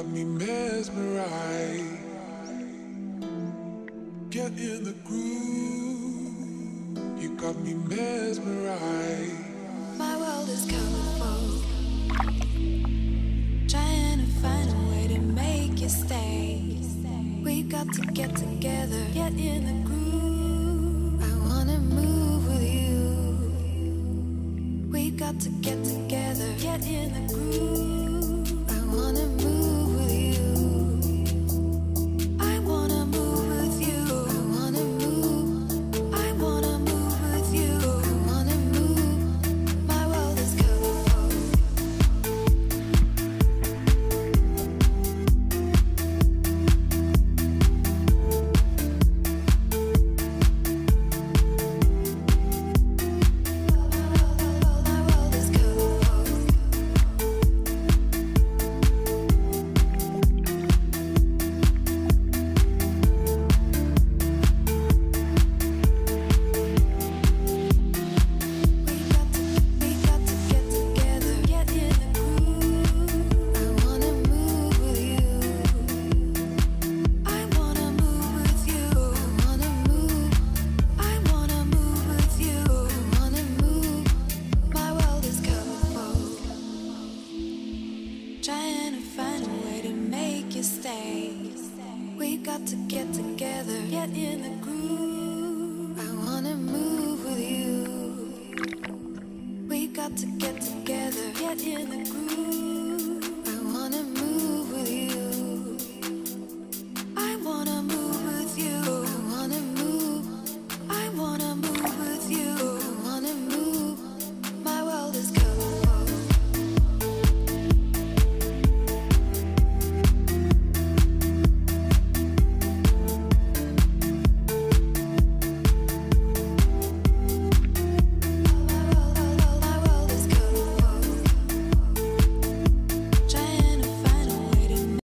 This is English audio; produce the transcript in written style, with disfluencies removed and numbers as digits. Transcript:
got me mesmerized. Get in the groove. You got me mesmerized. My world is colorful. Trying to find a way to make you stay. We got to get together. Get in the groove. I wanna move with you. We got to get together. Get in the groove. I wanna move with you. I wanna move with you. I wanna move. I wanna move with you. I wanna move. My world is colorful. My world is colorful. We got to get together, get in the groove. I wanna move with you. I wanna move with you. I wanna move. I wanna move with you. I wanna move. My world is colorful. Trying to find a way to make you stay. We got to get together, get in the groove. I wanna move with you. We got to get together, get in the groove.